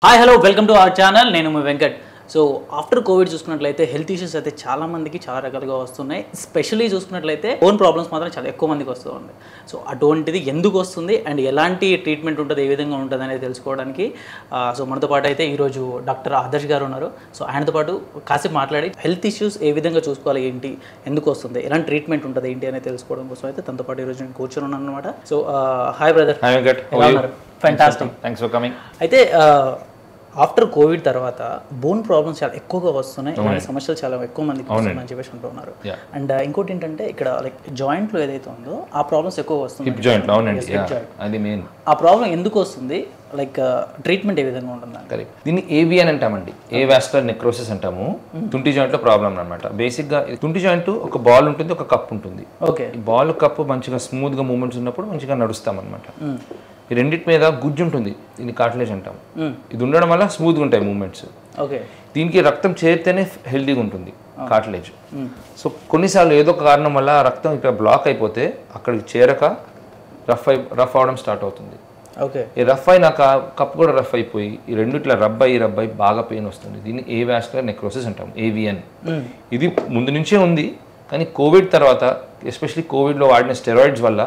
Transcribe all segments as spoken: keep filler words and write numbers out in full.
Hi hello welcome to our channel. నేను మీ Venkat. So after covid చూసుకున్నట్లయితే హెల్త్ ఇష్యూస్ అయితే చాలా మందికి చాలా రకాలుగా వస్తున్నాయి. స్పెషల్లీ చూసుకున్నట్లయితే ఓన్ ప్రాబ్లమ్స్ మాత్రం చాలా ఎక్కువ మందికి వస్తూ ఉంది. సో అటువంటిది ఎందుకు వస్తుంది అండ్ ఎలాంటి ట్రీట్మెంట్ ఉంటుంది, ఏ విధంగా ఉంటుంది అనేది తెలుసుకోవడానికి సో మనతో పాటు అయితే ఈరోజు డాక్టర్ ఆదర్శ్ గారు ఉన్నారు. సో ఆయనతో పాటు కాసేపు మాట్లాడి హెల్త్ ఇష్యూస్ ఏ విధంగా చూసుకోవాలి, ఏంటి, ఎందుకు వస్తుంది, ఎలాంటి ట్రీట్మెంట్ ఉంటుంది ఏంటి అనేది తెలుసుకోవడం కోసం అయితే తనతో పాటు ఈరోజు నేను కూర్చొని ఉన్నాను అనమాట. So hi brother. Hi Venkat. Fantastic. Thanks for coming. అయితే ఆఫ్టర్ కోవిడ్ తర్వాత బోన్ ప్రాబ్లమ్స్ చాలా ఎక్కువగా వస్తున్నాయి, ఇలాంటి సమస్యలు చాలా ఎక్కువ మందికి వస్తున్నాయని చెప్పేసి అంటూ ఉన్నారు. అండ్ ఇంకోటి ఏంటంటే ఇక్కడ లైక్ జాయింట్లో ఏదైతే ఉందో ఆ ప్రాబ్లమ్స్ ఎక్కువ వస్తుంది. Hip joint. అవునండి, అది మెయిన్. ఆ ప్రాబ్లం ఎందుకు వస్తుంది, లైక్ ట్రీట్మెంట్ ఏ విధంగా ఉంటుంది? కరెక్ట్. దీన్ని ఏవిఎన్ అంటామండి, ఏ వాస్కులర్ నెక్రోసిస్ అంటాము. తుంటి జాయింట్ లో ప్రాబ్లం అనమాట. బేసిక్ గా తుంటి జాయింట్ ఒక బాల్ ఉంటుంది, ఒక కప్ ఉంటుంది. ఓకే. ఈ బాల్ కప్ మంచిగా స్మూత్ గా మూవ్మెంట్స్ ఉన్నప్పుడు మంచిగా నడుస్తాం అనమాట. ఈ రెండింటి మీద గుజ్జు ఉంటుంది, దీన్ని కార్టిలేజ్ అంటాం. ఇది ఉండడం వల్ల స్మూత్గా ఉంటాయి మూమెంట్స్. ఓకే. దీనికి రక్తం చేరితేనే హెల్తీగా ఉంటుంది కార్టిలేజ్. సో కొన్నిసార్లు ఏదో ఒక కారణం వల్ల రక్తం ఇక్కడ బ్లాక్ అయిపోతే అక్కడికి చేరక రఫ్ అయి రఫ్ అవడం స్టార్ట్ అవుతుంది. ఓకే. ఈ రఫ్ అయినాక కప్ కూడా రఫ్ అయిపోయి ఈ రెండు ఇట్లా రబ్ అయ్యి రబ్ అయ్యి బాగా పెయిన్ వస్తుంది. దీన్ని ఏ వాస్కులర్ నెక్రోసిస్ అంటాం, ఏవిఎన్. ఇది ముందు నుంచే ఉంది, కానీ కోవిడ్ తర్వాత ఎస్పెషలీ కోవిడ్లో వాడిన స్టెరాయిడ్స్ వల్ల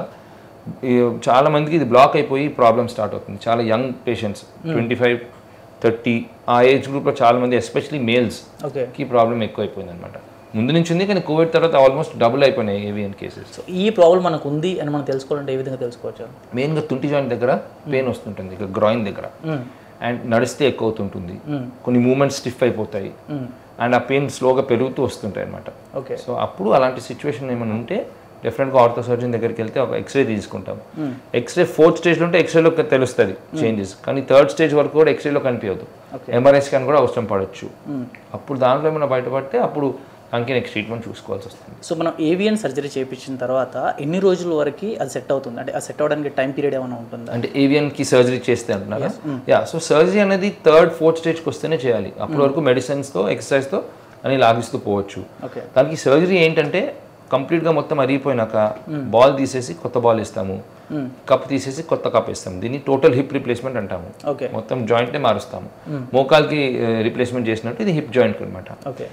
చాలా మందికి ఇది బ్లాక్ అయిపోయి ప్రాబ్లమ్ స్టార్ట్ అవుతుంది. చాలా young patients, twenty five thirty ఆ ఏజ్ గ్రూప్లో చాలా మంది ఎస్పెషలీ మేల్స్కి ప్రాబ్లం ఎక్కువైపోయింది అనమాట. ముందు నుంచి ఉంది, కానీ కోవిడ్ తర్వాత ఆల్మోస్ట్ డబుల్ అయిపోయినాయి ఏవిఎన్ కేసెస్. సో ఈ ప్రాబ్లం మనకు ఉంది అని మనం తెలుసుకోవాలంటే ఏ విధంగా తెలుసుకోవచ్చు? మెయిన్గా తుంటి జాయింట్ దగ్గర పెయిన్ వస్తుంటుంది, ఇక్కడ గ్రాయిన్ దగ్గర, అండ్ నడిస్తే ఎక్కువ అవుతుంటుంది, కొన్ని మూమెంట్స్ స్టిఫ్ అయిపోతాయి, అండ్ ఆ పెయిన్ స్లోగా పెరుగుతూ వస్తుంటాయి అనమాట. ఓకే. సో అప్పుడు అలాంటి సిచ్యువేషన్ ఏమైనా ఉంటే డెఫినెట్గా ఆర్థో సర్జన్ దగ్గరికి వెళ్తే ఒక ఎక్స్రే తీసుకుంటాం. ఎక్స్రే ఫోర్త్ స్టేజ్లో ఉంటే ఎక్స్రేలో తెలుస్తుంది చేంజెస్, కానీ థర్డ్ స్టేజ్ వరకు కూడా ఎక్స్రేలో కనిపించదు. ఎంఆర్ఐ స్కాన్ కూడా అవసరం పడవచ్చు. అప్పుడు దాంట్లో ఏమైనా బయటపడితే అప్పుడు దానికి నెక్స్ట్ ట్రీట్మెంట్ చూసుకోవాల్సి వస్తుంది. సో మనం ఏవిఎన్ సర్జరీ చేయించిన తర్వాత ఎన్ని రోజుల వరకు అది సెట్ అవుతుంది? అంటే ఆ సెట్ అవడానికి టైం పీరియడ్ ఏమైనా ఉంటుందా? అంటే ఏవిఎన్కి సర్జరీ చేస్తే అంటున్నారా? యా. సో సర్జరీ అనేది థర్డ్ ఫోర్త్ స్టేజ్కి వస్తేనే చేయాలి. అప్పటి వరకు మెడిసిన్స్తో ఎక్సర్సైజ్తో అని లాగిస్తూ పోవచ్చు. దానికి సర్జరీ ఏంటంటే కంప్లీట్గా మొత్తం అరిగిపోయినాక బాల్ తీసేసి కొత్త బాల్ ఇస్తాము, కప్ తీసేసి కొత్త కప్ ఇస్తాము. దీన్ని టోటల్ హిప్ రిప్లేస్మెంట్ అంటాము. మొత్తం జాయింట్నే మారుస్తాము. మోకాల్కి రిప్లేస్మెంట్ చేసినట్టు ఇది హిప్ జాయింట్ అనమాట.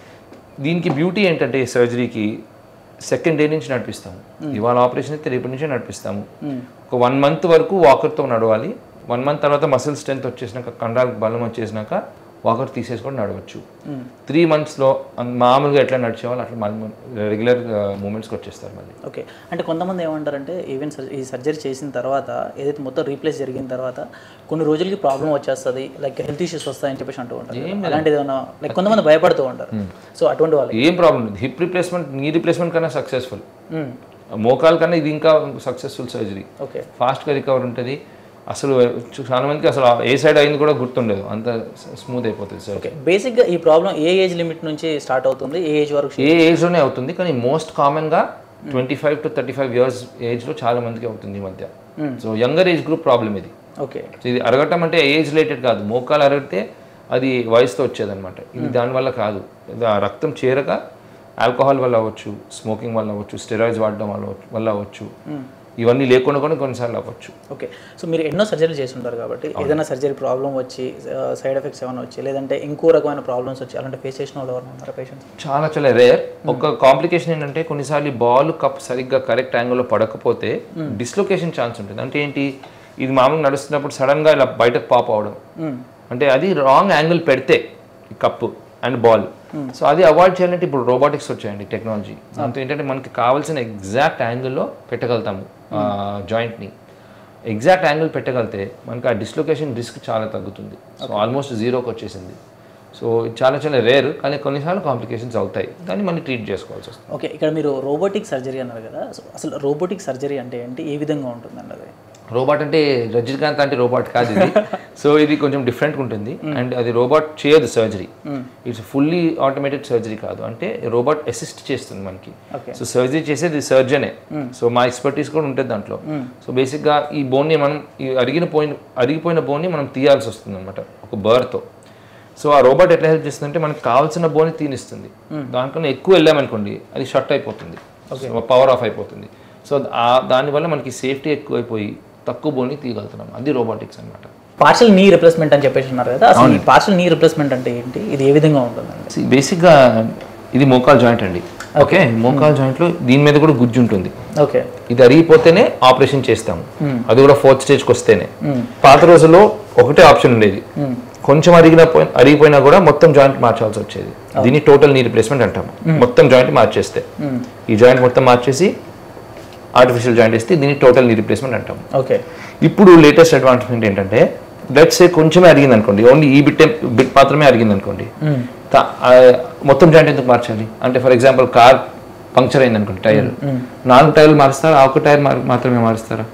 దీనికి బ్యూటీ ఏంటంటే సర్జరీకి సెకండ్ డే నుంచి నడిపిస్తాము. ఇవాళ ఆపరేషన్ అయితే రేపటి నుంచే నడిపిస్తాము. ఒక వన్ మంత్ వరకు వాకర్తో నడవాలి. వన్ మంత్ తర్వాత మసిల్ స్ట్రెంత్ వచ్చేసినాక, కండరాలకు బలం వచ్చేసినాక వాకర్ తీసేసుకొని నడవచ్చు. త్రీ మంత్స్లో మామూలుగా ఎట్లా నడిచేవాళ్ళు అట్లా రెగ్యులర్ మూమెంట్స్కి వచ్చేస్తారు మళ్ళీ. ఓకే. అంటే కొంతమంది ఏమంటారంటే ఈవెన్ ఈ సర్జరీ చేసిన తర్వాత ఏదైతే మొత్తం రీప్లేస్ జరిగిన తర్వాత కొన్ని రోజులకి ప్రాబ్లం వచ్చేస్తుంది, లైక్ హెల్త్ ఇష్యూస్ వస్తాయని చెప్పేసి అంటూ ఉంటారు. అలాంటిది ఏమన్నా లైక్ కొంతమంది భయపడుతూ ఉంటారు. సో అటువంటి వాళ్ళు ఏం ప్రాబ్లం లేదు. హిప్ రిప్లేస్మెంట్ నీ రిప్లేస్మెంట్ కన్నా సక్సెస్ఫుల్, మోకాల్ కన్నా ఇది ఇంకా సక్సెస్ఫుల్ సర్జరీ. ఓకే. ఫాస్ట్గా రికవర్ ఉంటుంది. అసలు చాలా మందికి అసలు ఏ సైడ్ అయింది కూడా గుర్తుండదు, అంత స్మూత్ అయిపోతుంది సార్. ఓకే. బేసిక్గా ఈ ప్రాబ్లం ఏ ఏజ్ లిమిట్ నుంచి స్టార్ట్ అవుతుంది, ఏ ఏజ్ వరకు? ఏ ఏజ్లోనే అవుతుంది, కానీ మోస్ట్ కామన్గా twenty five to thirty five years ఏజ్లో చాలా మందికి అవుతుంది ఈ మధ్య. So younger age group problem ఇది. ఓకే. ఇది అరగటం అంటే ఏజ్ రిలేటెడ్ కాదు, మోకాలు అరగితే అది వయసుతో వచ్చేదన్నమాట. ఇది దానివల్ల కాదు, రక్తం చేరక ఆల్కహాల్ వల్ల అవ్వచ్చు, స్మోకింగ్ వల్ల అవ్వచ్చు, స్టెరాయిడ్స్ వాడడం వల్ల వల్ల అవ్వచ్చు, ఇవన్నీ లేకుండా కూడా కొన్నిసార్లు అవ్వచ్చు. ఓకే. సో మీరు ఎన్నో సర్జరీలు చేస్తుంటారు కాబట్టి ఏదైనా సర్జరీ ప్రాబ్లం వచ్చి సైడ్ ఎఫెక్ట్స్ ఏమైనా వచ్చి లేదంటే ఇంకో రకమైన ప్రాబ్లమ్స్ వచ్చి అలాంటి ఫేస్ చేసిన వాళ్ళు ఎవరైనా ఉన్నారా పేషెంట్స్? చాలా చాలా రేర్. ఒక కాంప్లికేషన్ ఏంటంటే కొన్నిసార్లు బాల్ కప్ సరిగ్గా కరెక్ట్ యాంగిల్లో పడకపోతే డిస్లొకేషన్ ఛాన్స్ ఉంటుంది. అంటే ఏంటి, ఇది మామూలుగా నడుస్తున్నప్పుడు సడన్గా ఇలా బయటకు పాప్ అవడం, అంటే అది రాంగ్ యాంగిల్ పెడితే ఈ కప్పు అండ్ బాల్. సో అది అవాయిడ్ చేయాలంటే ఇప్పుడు రోబోటిక్స్ వచ్చాయండి, టెక్నాలజీ. దాంతో ఏంటంటే మనకి కావాల్సిన ఎగ్జాక్ట్ యాంగిల్లో పెట్టగలుగుతాము జాయింట్ని. ఎగ్జాక్ట్ యాంగిల్ పెట్టగలితే మనకి ఆ డిస్లొకేషన్ రిస్క్ చాలా తగ్గుతుంది. సో ఆల్మోస్ట్ జీరోకి వచ్చేసింది. సో చాలా చాలా రేర్, కానీ కొన్నిసార్లు కాంప్లికేషన్స్ అవుతాయి, దాన్ని మనం ట్రీట్ చేసుకోవాల్సి వస్తుంది. ఓకే. ఇక్కడ మీరు రోబోటిక్ సర్జరీ అన్నారు కదా, సో అసలు రోబోటిక్ సర్జరీ అంటే ఏంటి, ఏ విధంగా ఉంటుందండి అది? రోబోట్ అంటే రజనీకాంత్ అంటే రోబోట్ కాదు ఇది. సో ఇది కొంచెం డిఫరెంట్గా ఉంటుంది, అండ్ అది రోబోట్ చేయదు surgery. It's fully automated surgery కాదు, అంటే రోబోట్ అసిస్ట్ చేస్తుంది మనకి. సో సర్జరీ చేసేది సర్జనే. సో మా ఎక్స్పర్టీస్ కూడా ఉంటుంది దాంట్లో. సో బేసిక్గా ఈ బోన్ని మనం ఈ అరిగిన పోయిన అరిగిపోయిన బోన్ని మనం తీయాల్సి వస్తుంది అనమాట ఒక బర్తో. సో ఆ రోబోట్ ఎట్లా హెల్ప్ చేస్తుంది అంటే మనకి కావాల్సిన బోన్ని తీనిస్తుంది. దానికన్నా ఎక్కువ వెళ్ళామనుకోండి అది షట్ అయిపోతుంది, పవర్ ఆఫ్ అయిపోతుంది. సో దానివల్ల మనకి సేఫ్టీ ఎక్కువైపోయి తక్కువ బోన్ని తీయగలుగుతున్నాం, అది రోబోటిక్స్ అనమాట. పార్షల్ నీ రిప్లేస్మెంట్ అని చెప్పేసి ఉన్నారు కదా, అసలు ఈ పార్షల్ నీ రిప్లేస్మెంట్ అంటే ఏంటి, ఇది ఏ విధంగా ఉంటుందండి? బేసిక్గా ఇది మోకాల్ జాయింట్ అండి. ఓకే, మోకాల్ జాయింట్లో దీని మీద కూడా గుజ్జు ఉంటుంది. ఓకే, ఇది అరిగిపోతేనే ఆపరేషన్ చేస్తాము, అది కూడా ఫోర్త్ స్టేజ్కి వస్తేనే. పాత రోజుల్లో ఒకటే ఆప్షన్ ఉండేది, కొంచెం అరిగిన అరిగిపోయినా కూడా మొత్తం జాయింట్ మార్చాల్సి వచ్చేది. దీన్ని టోటల్ నీ రిప్లేస్మెంట్ అంటాము. మొత్తం జాయింట్ మార్చేస్తే, ఈ జాయింట్ మొత్తం మార్చేసి ఆర్టిఫిషియల్ జాయింట్ వేస్తే దీన్ని టోటల్ నీ రిప్లేస్మెంట్ అంటాము. ఓకే, ఇప్పుడు లేటెస్ట్ అడ్వాన్స్మెంట్ ఏంటంటే లెట్స్ సే కొంచెమే అరిగింది అనుకోండి, ఓన్లీ ఈ బిట్ బిట్ మాత్రమే అరిగింది అనుకోండి, మొత్తం జాయింట్ ఎందుకు మార్చాలి అంటే, ఫర్ ఎగ్జాంపుల్ కార్ పంక్చర్ అయింది అనుకోండి, టైర్ నాలుగు టైర్లు మారుస్తారా, ఆ ఒక టైర్ మాత్రమే మారుస్తారా?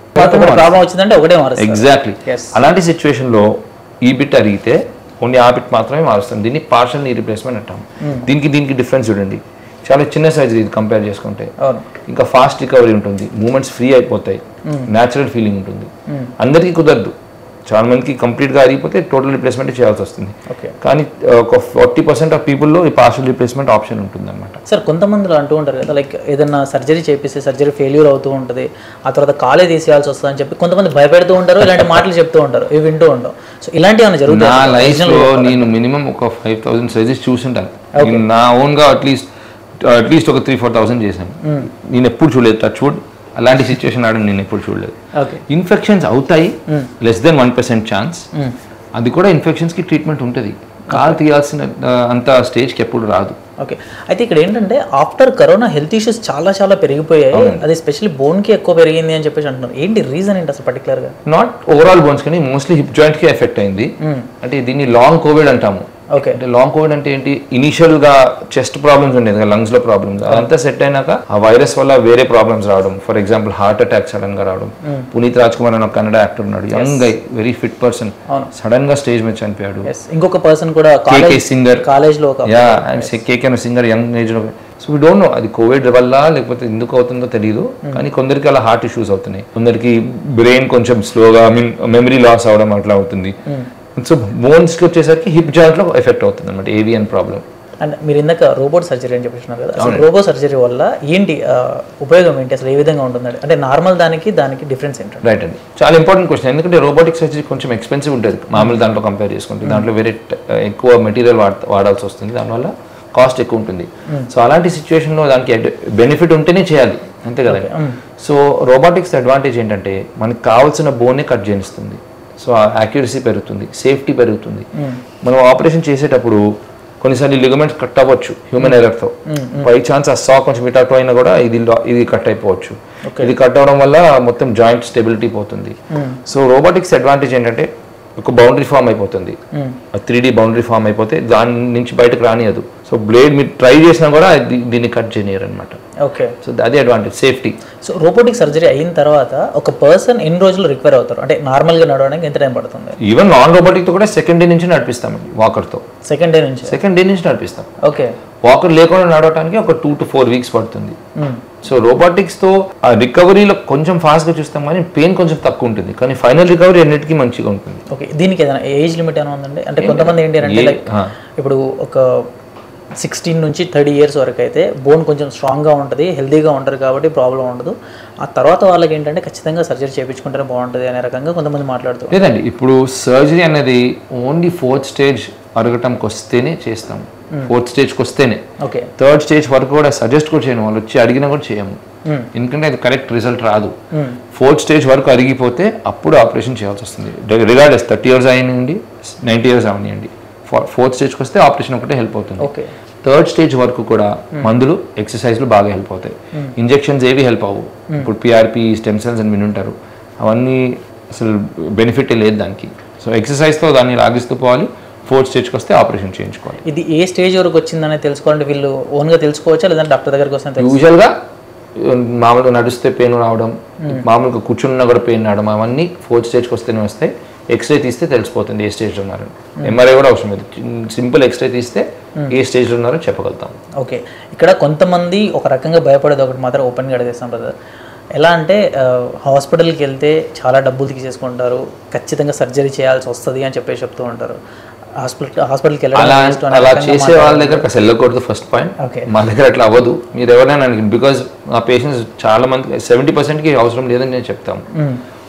ఎగ్జాక్ట్లీ. అలాంటి సిచ్యువేషన్ లో ఈ బిట్ అరిగితే ఓన్లీ ఆ బిట్ మాత్రమే మారుస్తాం. దీన్ని పార్షల్ నీ రీప్లేస్మెంట్ అంటాం. దీనికి దీనికి డిఫరెన్స్ చూడండి, చాలా చిన్న సైజ్ ఇది కంపేర్ చేసుకుంటే. ఇంకా ఫాస్ట్ రికవరీ ఉంటుంది, మూమెంట్స్ ఫ్రీ అయిపోతాయి, న్యాచురల్ ఫీలింగ్ ఉంటుంది. అందరికీ కుదరదు, చాలా మందికి కంప్లీట్ గా అరిగిపోతే టోటల్ రిప్లేస్మెంట్ చేయాల్సి వస్తుంది. కానీ ఒక ఫార్టీ పర్సెంట్ ఆఫ్ పీపుల్లో ఈ పార్షల్ రిప్లేస్మెంట్ ఆప్షన్ ఉంటుంది అనమాట. సార్, కొంతమంది అంటూ ఉంటారు కదా, లైక్ ఏదైనా సర్జరీ చేపిస్తే సర్జరీ ఫెయిల్యూర్ అవుతూ ఉంటుంది, ఆ తర్వాత కాలే తీసేయాల్సి వస్తుంది అని చెప్పి కొంతమంది భయపెడుతూ ఉంటారు, ఇలాంటి మాటలు చెప్తూ ఉంటారు, ఇవి వింటూ ఉంటాం. సో ఇలాంటివి ఏమైనా జరుగుతాయి? నా లైఫ్ లో నేను మినిమం ఒక ఫైవ్ థౌసండ్ సర్జరీస్ చూసుంటాను. నా ఓన్ గా అట్లీస్ట్ అట్లీస్ట్ ఒక త్రీ ఫోర్ థౌసండ్ చేశాను. నేను ఎప్పుడు చూడలేదు, టచ్ వుడ్ అలాంటి సిచ్యువేషన్ ఆడని నేను ఎప్పుడు చూడలేదు. ఇన్ఫెక్షన్స్ అవుతాయి, less than one percent chance. అది కూడా ఇన్ఫెక్షన్స్ కి ట్రీట్మెంట్ ఉంటుంది, కాలు తీయాల్సిన అంత స్టేజ్కి ఎప్పుడు రాదు. ఓకే, అయితే ఇక్కడ ఏంటంటే ఆఫ్టర్ కరోనా హెల్త్ ఇష్యూస్ చాలా చాలా పెరిగిపోయాయి, అది స్పెషల్లీ బోన్ కి ఎక్కువ పెరిగింది అని చెప్పేసి అంటున్నారు. ఏంటి రీజన్ ఏంటి అసలు పర్టికులర్ గా? నాట్ ఓవరాల్ బోన్స్ కానీ మోస్ట్లీ హిప్ జాయింట్ కి ఎఫెక్ట్ అయింది. అంటే దీన్ని లాంగ్ కోవిడ్ అంటాము. ఓకే, అంటే లాంగ్ కోవిడ్ అంటే ఏంటి, ఇనిషియల్ గా చెస్ట్ ప్రాబ్లమ్స్ ఉండేది, లంగ్స్ లో ప్రాబ్లమ్స్, అదంతా సెట్ అయినాక ఆ వైరస్ వల్ల వేరే ప్రాబ్లమ్స్ రావడం. For example heart attack sudden గా రావడం. పునీత్ రాజ్ కుమార్ అని ఒక కన్నడ యాక్టర్ ఉన్నాడు, young guy, very fit person, sudden గా స్టేజ్ మీద చనిపోయాడు. ఇంకొక పర్సన్ కూడా సింగర్ కాలేజ్ లో, yeah KK singer young age లో. సో వీ డోంట్ నో అది కోవిడ్ వల్ల లేకపోతే ఎందుకు అవుతుందో తెలియదు, కానీ కొందరికి అలా హార్ట్ ఇష్యూస్ అవుతున్నాయి, కొందరికి బ్రెయిన్ కొంచెం స్లోగా ఐ మీన్ మెమరీ లాస్ అవడం అట్లా అవుతుంది. సో బోన్స్కి వచ్చేసరికి హిప్ జాయింట్లో ఎఫెక్ట్ అవుతుంది అనమాట, ఏవియన్ ప్రాబ్లం. అండ్ మీరు ఇందాక రోబోట్ సర్జరీ అని చెప్పేసినారు కదా, అసలు రోబోట్ సర్జరీ వల్ల ఏంటి ఉపయోగం ఏంటి, అసలు ఏ విధంగా ఉంటుందండి? అంటే నార్మల్ దానికి దానికి డిఫరెన్స్ ఏంటి? రైట్ అండి, చాలా ఇంపార్టెంట్ క్వశ్చన్. ఎందుకంటే రోబోటిక్ సర్జరీ కొంచెం ఎక్స్పెన్సివ్ ఉంటుంది మామూలు దాంట్లో కంపేర్ చేసుకుంటే. దాంట్లో వేరే ఎక్కువ మెటీరియల్ వాడ వాడాల్సి వస్తుంది, దానివల్ల కాస్ట్ ఎక్కువ ఉంటుంది. సో అలాంటి సిచ్యువేషన్లో దానికి బెనిఫిట్ ఉంటేనే చేయాలి, అంతే కదండి. సో రోబోటిక్స్ అడ్వాంటేజ్ ఏంటంటే మనకు కావాల్సిన బోనే కట్ చేయిస్తుంది. సో యాక్యురసీ పెరుగుతుంది, సేఫ్టీ పెరుగుతుంది. మనం ఆపరేషన్ చేసేటప్పుడు కొన్నిసార్లు లిగమెంట్స్ కట్ అవ్వచ్చు హ్యూమన్ ఎర్రర్తో. బై ఛాన్స్ ఆ సా కొంచెం ఇటాటో అయినా కూడా ఇది ఇది కట్ అయిపోవచ్చు. ఇది కట్ అవడం వల్ల మొత్తం జాయింట్ స్టెబిలిటీ పోతుంది. సో రోబోటిక్స్ అడ్వాంటేజ్ ఏంటంటే ఒక బౌండరీ ఫామ్ అయిపోతుంది, త్రీ డీ బౌండరీ ఫామ్ అయిపోతే దాని నుంచి బయటకు రానియదు. సో బ్లేడ్ మీరు ట్రై చేసినా కూడా దీన్ని కట్ చేయనియరు అనమాట. ఓకే, సో అదే advantage, safety. So robotic surgery అయిన తర్వాత ఒక పర్సన్ ఎన్ని రోజులు రికవర్ అవుతారు, అంటే నార్మల్ గా నడవడానికి ఎంత టైం పడుతుంది? ఈవెన్ నాన్ రోబోటిక్ తో కూడా సెకండ్ డే నుంచి నడిపిస్తామండి, వాకర్ తో. సెకండ్ డే నుంచి సెకండ్ డే నుంచి నడిపిస్తాం. ఓకే, వాకర్ లేకుండా నడవడానికి ఒక టూ టు ఫోర్ వీక్స్ పడుతుంది. సో రోబోటిక్స్ తో ఆ రికవరీలో కొంచెం ఫాస్ట్ గా చూస్తాం, కానీ పెయిన్ కొంచెం తక్కువ ఉంటుంది, కానీ ఫైనల్ రికవరీ అన్నిటికీ మంచిగా ఉంటుంది. ఓకే, దీనికి ఏదైనా ఏజ్ లిమిట్ ఏమైనా ఉందండి? అంటే కొంతమంది ఏంటి అంటే లైక్ ఇప్పుడు ఒక సిక్స్టీన్ నుంచి థర్టీ ఇయర్స్ వరకు అయితే బోన్ కొంచెం స్ట్రాంగ్గా ఉంటుంది, హెల్తీగా ఉంటారు కాబట్టి ప్రాబ్లం ఉండదు. ఆ తర్వాత వాళ్ళకి ఏంటంటే ఖచ్చితంగా సర్జరీ చేయించుకుంటేనే బాగుంటుంది అనే రకంగా కొంతమంది మాట్లాడుతారు. లేదండి, ఇప్పుడు సర్జరీ అనేది ఓన్లీ ఫోర్త్ స్టేజ్ అరగటంకి వస్తేనే చేస్తాము, ఫోర్త్ స్టేజ్కి వస్తేనే. ఓకే, థర్డ్ స్టేజ్ వరకు కూడా సజెస్ట్ కూడా చేయను, వాళ్ళు వచ్చి అడిగినా కూడా చేయము, ఎందుకంటే అది కరెక్ట్ రిజల్ట్ రాదు. ఫోర్త్ స్టేజ్ వరకు అరిగిపోతే అప్పుడు ఆపరేషన్ చేయాల్సి వస్తుంది, రిగార్డెస్ థర్టీ ఇయర్స్ అయినండి నైంటీ ఇయర్స్ అవనియండి. ఫోర్త్ స్టేజ్కి వస్తే ఆపరేషన్ ఒకటే హెల్ప్ అవుతుంది. థర్డ్ స్టేజ్ వరకు కూడా మందులు, ఎక్సర్సైజ్లు బాగా హెల్ప్ అవుతాయి, ఇంజెక్షన్స్ ఏవి హెల్ప్ అవ్వవు. ఇప్పుడు పిఆర్పి, స్టెమ్ సెల్స్ అని వినుంటారు, అవన్నీ అసలు బెనిఫిట్ లేదు దానికి. సో ఎక్సర్సైజ్తో దాన్ని లాగిస్తూ పోవాలి, ఫోర్త్ స్టేజ్కి వస్తే ఆపరేషన్ చేయించుకోవాలి. ఇది ఏ స్టేజ్ వరకు వచ్చిందని తెలుసుకోవాలంటే వీళ్ళు ఓన్గా తెలుసుకోవచ్చా, లేదంటే డాక్టర్ దగ్గరికి వస్తే? యూజువల్గా మామూలుగా నడిస్తే పెయిన్ రావడం, మామూలుగా కూర్చున్నా కూడా పెయిన్ రావడం, అవన్నీ ఫోర్త్ స్టేజ్కి వస్తేనే వస్తాయి. ఎక్స్రే తీస్తే తెలిసిపోతుంది ఏ స్టేజ్లో ఉన్నారు. ఎంఆర్ఐ కూడా అవసరం లేదు, సింపుల్ ఎక్స్రే తీస్తే ఏ స్టేజ్లో ఉన్నారో చెప్పగలుగుతాం. ఓకే, ఇక్కడ కొంతమంది ఒక రకంగా భయపడేది ఒకటి మాత్రం ఓపెన్గా అడిగేస్తాం బ్రదర్. ఎలా అంటే హాస్పిటల్కి వెళ్తే చాలా డబ్బులు తీసేసుకుంటారు, ఖచ్చితంగా సర్జరీ చేయాల్సి వస్తుంది అని చెప్పేసి చెప్తూ ఉంటారు. హాస్పిటల్ హాస్పిటల్కి వెళ్ళడం అలా చేసే వాళ్ళ దగ్గర అసలు వెళ్ళకూడదు. ఫస్ట్ పాయింట్, మా దగ్గర అట్లా అవ్వదు. మీరు ఎవరైనా బికాజ్ ఆ పేషెంట్స్ చాలా మంది సెవెంటీ పర్సెంట్కి అవసరం లేదని నేను చెప్తాము.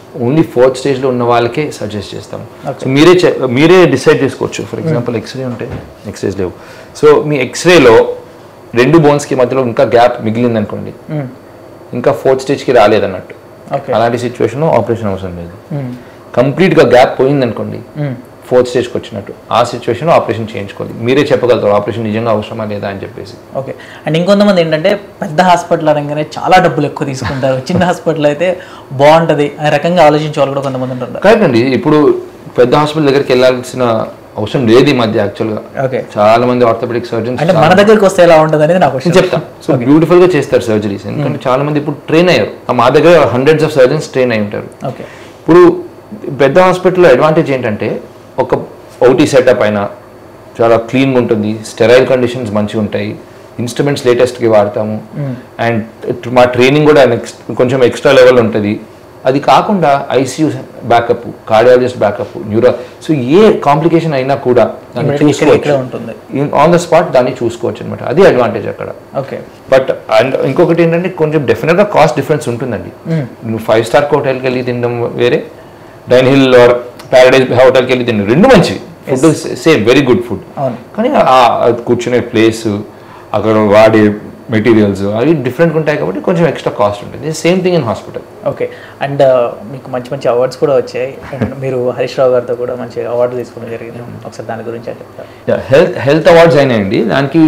ఓన్లీ ఫోర్త్ స్టేజ్లో ఉన్న వాళ్ళకే సజెస్ట్ చేస్తాం. సో మీరే మీరే డిసైడ్ చేసుకోవచ్చు. ఫర్ ఎగ్జాంపుల్ ఎక్స్రే ఉంటే ఎక్స్రేస్ లేవు, సో మీ ఎక్స్రేలో రెండు బోన్స్కి మధ్యలో ఇంకా గ్యాప్ మిగిలింది అనుకోండి, ఇంకా ఫోర్త్ స్టేజ్కి రాలేదన్నట్టు, అలాంటి సిచ్యువేషన్ ఆపరేషన్ అవసరం లేదు. కంప్లీట్గా గ్యాప్ పోయింది అనుకోండి, ఫోర్త్ స్టేజ్కి వచ్చినట్టు, ఆ సిచ్యువేషన్లో ఆపరేషన్ చేయించుకోవాలి. మీరే చెప్పగలుగుతారు ఆపరేషన్ నిజంగా అవసరమా లేదా అని చెప్పేసి. ఓకే. అండ్ ఇంకొంతమంది ఏంటంటే పెద్ద హాస్పిటల్ అనగానే చాలా డబ్బులు ఎక్కువ తీసుకుంటారు, చిన్న హాస్పిటల్ అయితే బాగుంటుంది అనే రకంగా ఆలోచించే వాళ్ళు కూడా కొంతమంది ఉంటారు. కరెక్ట్ అండి. ఇప్పుడు పెద్ద హాస్పిటల్ దగ్గరికి వెళ్ళాల్సిన అవసరం లేదు ఈ మధ్య యాక్చువల్గా. ఓకే. చాలా మంది ఆర్థోపెడిక్ సర్జన్స్ అంటే మన దగ్గరికి వస్తే ఎలా ఉంటుంది అనేది నాకు చెప్తాను. సో బ్యూటిఫుల్ గా చేస్తారు సర్జరీస్, ఎందుకంటే చాలా మంది ఇప్పుడు ట్రైన్ అయ్యారు. మా దగ్గర హండ్రెడ్స్ ఆఫ్ సర్జన్స్ ట్రైన్ అయి ఉంటారు. ఓకే. ఇప్పుడు పెద్ద హాస్పిటల్లో అడ్వాంటేజ్ ఏంటంటే ఒక ఓటీ సెటప్ అయినా చాలా క్లీన్గా ఉంటుంది, స్టెరైల్ కండిషన్స్ మంచిగా ఉంటాయి, ఇన్స్ట్రుమెంట్స్ లేటెస్ట్కి వాడతాము, అండ్ మా ట్రైనింగ్ కూడా నెక్స్ట్ కొంచెం ఎక్స్ట్రా లెవెల్ ఉంటుంది. అది కాకుండా ICU backup, cardiologist backup, neuro, so ఏ కాంప్లికేషన్ అయినా కూడా దాన్ని చూసుకోవచ్చు, ఆన్ ద స్పాట్ దాన్ని చూసుకోవచ్చు అనమాట. అది అడ్వాంటేజ్ అక్కడ. ఓకే. బట్ అండ్ ఇంకొకటి ఏంటంటే కొంచెం డెఫినెట్గా కాస్ట్ డిఫరెన్స్ ఉంటుందండి. నువ్వు ఫైవ్ స్టార్ హోటల్కి వెళ్ళి తినడం వేరే, డైన్ హిల్ ఆర్ ప్యారడైజ్ హోటల్కి వెళ్ళి తినడం రెండు మంచివి, food same very good food, కానీ కూర్చునే ప్లేస్, అక్కడ వాడే మెటీరియల్స్ అవి డిఫరెంట్గా ఉంటాయి కాబట్టి కొంచెం ఎక్స్ట్రా కాస్ట్ ఉంటుంది. Same thing in hospital. Okay. And మీకు మంచి మంచి అవార్డ్స్ కూడా వచ్చాయి, అండ్ మీరు హరీష్ రావు గారితో కూడా మంచి అవార్డు తీసుకోవడం జరిగింది, ఒకసారి దాని గురించి చెప్తారు. హెల్త్ హెల్త్ అవార్డ్స్ అయినాయండి. దానికి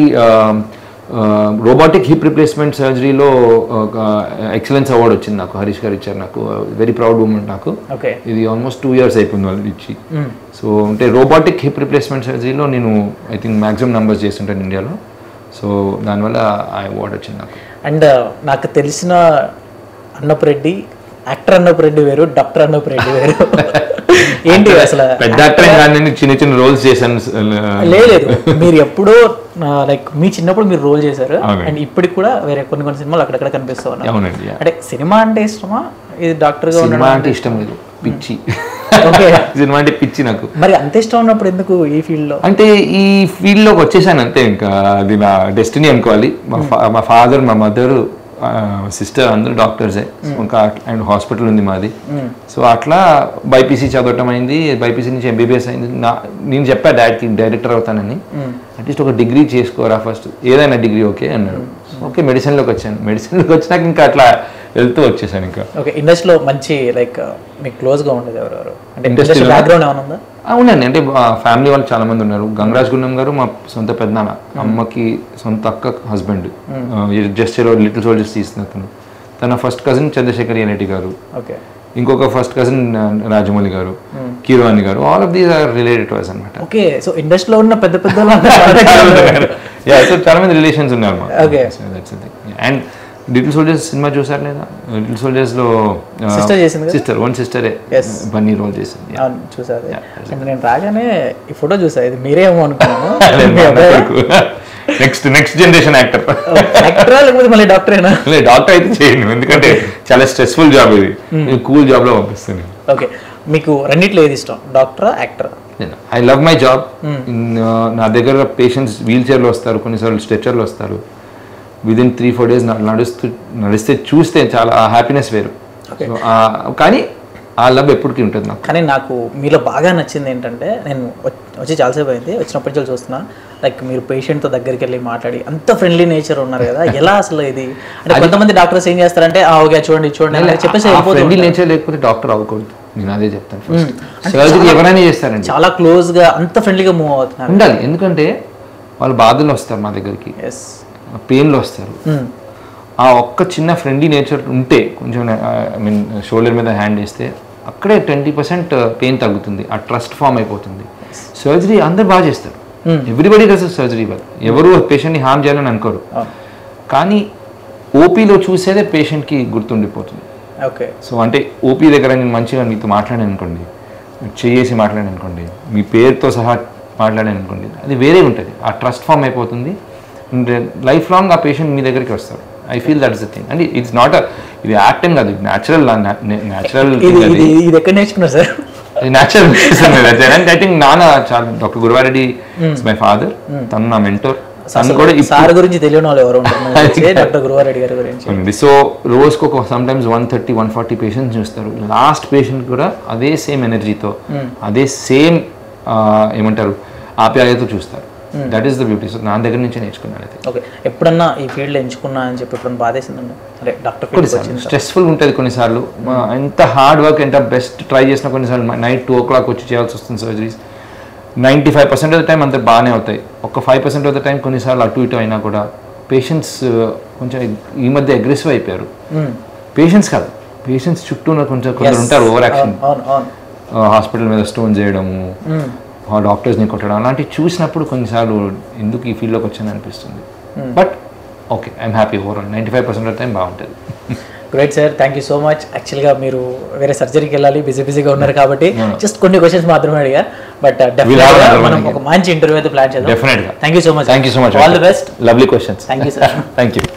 రోబోటిక్ హిప్ రిప్లేస్మెంట్ సర్జరీలో ఎక్సలెన్స్ అవార్డు వచ్చింది నాకు, హరీష్ గారు ఇచ్చారు నాకు. వెరీ ప్రౌడ్ మూమెంట్ నాకు. ఓకే. ఇది ఆల్మోస్ట్ టూ ఇయర్స్ అయిపోయింది వాళ్ళు ఇచ్చి. సో అంటే రోబోటిక్ హిప్ రిప్లేస్మెంట్ సర్జరీలో నేను ఐ థింక్ మ్యాక్సిమం నెంబర్స్ చేస్తుంటాను ఇండియాలో. సో దానివల్ల ఆ అవార్డు వచ్చింది నాకు. అండ్ నాకు తెలిసిన అన్నపు రెడ్డి, యాక్టర్ అన్నపు రెడ్డి వేరు, డాక్టర్ అన్నపు రెడ్డి వేరు. ఏంటి అసలు పెద్ద యాక్టర్ కానీ చిన్న చిన్న రోల్స్ చేశాను. లేదు, మీరు ఎప్పుడో లైక్ మీ చిన్నప్పుడు మీరు రోల్ చేశారు, అండ్ ఇప్పటికి కూడా వేరే కొన్ని కొన్ని సినిమాలు అక్కడక్కడ కనిపిస్తూ ఉన్నారు. అవునండి. అంటే సినిమా అంటే ఇష్టమా, ఇది డాక్టర్ గా సినిమా అంటే ఇష్టం లేదు, పిచ్చి. సినిమా అంటే పిచ్చి నాకు. మరి అంత ఇష్టం ఉన్నప్పుడు ఎందుకు ఈ ఫీల్డ్ లో? అంటే ఈ ఫీల్డ్ లోకి వచ్చేసాను అంతే, ఇంకా అది నా డెస్టినీ అనుకోవాలి. మా మా ఫాదర్, మా మదర్, సిస్టర్ అందరూ డాక్టర్సే. ఇంకా అండ్ హాస్పిటల్ ఉంది మాది. సో అట్లా బైపీసీ చదవటం అయింది, బైపీసీ నుంచి ఎంబీబీఎస్ అయింది. నా నేను చెప్పా డాడీకి డైరెక్టర్ అవుతానని, అట్లీస్ట్ ఒక డిగ్రీ చేసుకోరా ఫస్ట్, ఏదైనా డిగ్రీ ఓకే అన్నాడు. ఓకే, మెడిసిన్లోకి వచ్చాను. మెడిసిన్లోకి వచ్చినాక ఇంకా అట్లా వెళ్తూ వచ్చేసాను ఇంకా. ఓకే. ఇండస్ట్రీలో మంచి లైక్ మీకు క్లోజ్గా ఉండేది ఎవరెవరు? అంటే ఇండస్ట్రీ బ్యాక్గ్రౌండ్ ఏమైనా ఉందా? అవునండి. అంటే ఫ్యామిలీ వాళ్ళు చాలా మంది ఉన్నారు. గంగరాజ్ గుండం గారు మా సొంత పెద్దనాన్న, అమ్మకి సొంత అక్క హస్బెండ్, జస్ట్ లిటిల్ సోల్జర్స్ తీసిన అతను. తన first cousin Chandrashekhar NIT garu. Okay. ఇంకొక first cousin Rajamouli garu, Keeravani garu, all of these are related to us అన్నమాట. ఓకే. సో ఇండస్ట్రీలో ఉన్న పెద్ద పెద్ద చాలా మంది రిలేషన్స్ ఉన్నారు. ఓకే. అండ్ లిటిల్ సోల్జర్స్ సినిమా చూసారు లేదా? లిటిల్ సోల్జర్స్ లో సిస్టర్ చేసింది, సిస్టర్ వన్ సిస్టరే బన్నీ రోల్ చేసింది. చూసారు. నేను రాగానే ఈ ఫోటో చూసా, ఇది మీరే ఏమో అనుకున్నాను. Next next generation actor. యాక్టరా లేకపోతే మళ్ళీ డాక్టరేనా? లేదు, డాక్టర్ అయితే చేయను, ఎందుకంటే చాలా స్ట్రెస్ఫుల్ జాబ్ ఇది. కూల్ జాబ్ లో పంపిస్తాను. ఓకే. మీకు రెండిట్లో ఏది ఇష్టం, డాక్టరా యాక్టరా? I love my job. నా దగ్గర పేషెంట్స్ వీల్ చైర్లో వస్తారు, కొన్నిసార్లు స్ట్రెచర్లో వస్తారు. విదిన్ త్రీ ఫోర్ డేస్ నడుస్తూ నడిస్తే చూస్తే చాలా హ్యాపీనెస్ వేరు. కానీ ఆ లవ్ ఎప్పటికీ ఉంటుంది నాకు. కానీ నాకు మీలో బాగా నచ్చింది ఏంటంటే, నేను వచ్చి చాలాసేపు అయింది, వచ్చినప్పటి నుంచి చూస్తున్నా, లైక్ మీరు పేషెంట్తో దగ్గరికి వెళ్ళి మాట్లాడి అంత ఫ్రెండ్లీ నేచర్ ఉన్నారు కదా, ఎలా అసలు ఇది? అంటే కొంతమంది డాక్టర్స్ ఏం చేస్తారంటే ఓకే చూడండి చూడండి చెప్పేసి ఫ్రెండ్లీ నేచర్ లేకపోతే డాక్టర్ అవ్వకూడదు. నేను అదే చెప్తాను. ఫస్ట్ సర్జరీ ఎవరైనా చేస్తారండి, చాలా క్లోజ్గా అంత ఫ్రెండ్లీగా మూవ్ అవుతున్నారు ఉండాలి. ఎందుకంటే వాళ్ళు బాధలు వస్తారు మా దగ్గరికి, పెయిన్లో వస్తారు. ఆ ఒక్క చిన్న ఫ్రెండ్లీ నేచర్ ఉంటే, కొంచెం ఐ మీన్ షోల్డర్ మీద హ్యాండ్ వేస్తే అక్కడే ట్వంటీ పర్సెంట్ పెయిన్ తగ్గుతుంది, ఆ ట్రస్ట్ ఫామ్ అయిపోతుంది. సర్జరీ అందరు బాగా చేస్తారు, ఎవ్రీబడి డస్ సర్జరీ వాళ్ళు, ఎవరు పేషెంట్ని హార్మ్ చేయాలని అనుకోరు. కానీ ఓపీలో చూసేదే పేషెంట్కి గుర్తుండిపోతుంది. ఓకే. సో అంటే ఓపీ దగ్గర నేను మంచిగా మీతో మాట్లాడాను అనుకోండి, చేసి మాట్లాడాను అనుకోండి, మీ పేరుతో సహా మాట్లాడాను అనుకోండి, అది వేరే ఉంటుంది, ఆ ట్రస్ట్ ఫామ్ అయిపోతుంది. లైఫ్ లాంగ్ ఆ పేషెంట్ మీ దగ్గరికి వస్తారు. I feel that is the thing. And it's not ఇది యాక్టింగ్ కాదు, న్యాచురల్ న్యాచురల్ ఇది ఎక్కడ నేర్చుకున్నారు sir? Natural. And I think నాన్న చాలా, doctor Guruva Reddy is my father, తను నా మెంటోర్. తను కూడా సార్ గురించి తెలియని వాళ్ళు ఎవరు ఉంటారు డాక్టర్ గురువారెడ్డి గారి గురించి. సో రోజుకు ఒక sometimes one thirty one forty patients చూస్తారు. లాస్ట్ పేషెంట్ కూడా అదే సేమ్ ఎనర్జీతో అదే సేమ్ ఏమంటారు ఆప్యాయతో చూస్తారు. That is the beauty. So నా దగ్గర నుంచి నేర్చుకున్నాను. అయితే ఓకే, ఎప్పుడన్నా ఈ ఫీల్డ్ ఎంచుకున్నా అని చెప్పి ఎప్పుడన్నా బాధేసిందండి? అరే డాక్టర్ కొన్నిసార్లు స్ట్రెస్ఫుల్ ఉంటుంది. కొన్నిసార్లు ఎంత హార్డ్ వర్క్ ఎంత బెస్ట్ ట్రై చేసినా కొన్నిసార్లు నైట్ టూ ఓ క్లాక్ వచ్చి చేయాల్సి వస్తుంది surgeries. Ninety five percent of the time అంతా బాగానే అవుతాయి. ఒక five percent of the time కొన్నిసార్లు అటు ఇటు అయినా కూడా పేషెంట్స్ కొంచెం ఈ మధ్య అగ్రెసివ్ అయిపోయారు. పేషెంట్స్ కాదు, పేషెంట్స్ చుట్టూ కొంచెం కొందరు ఉంటారు ఓవర్ యాక్షన్, హాస్పిటల్ మీద స్టోన్ చేయడము, డాక్టర్స్ని కొట్టడం, అలాంటివి చూసినప్పుడు కొన్నిసార్లు ఎందుకు ఈ ఫీల్డ్లోకి వచ్చాను అనిపిస్తుంది. But okay, I'm happy overall. Ninety five percent of time బాగుంటుంది. Great sir, thank you so much. యాక్చువల్గా మీరు వేరే సర్జరీకి వెళ్ళాలి, బిజీ బిజీగా ఉన్నారు కాబట్టి జస్ట్ కొన్ని క్వశ్చన్స్ మాత్రమే అడిగా. బట్ డెఫినెట్గా మనం ఒక మంచి ఇంటర్వ్యూ అయితే ప్లాన్ చేద్దాం. డెఫినెట్గా. Thank you so much. Thank you so much. All the best. Lovely questions. Thank you sir. Thank you.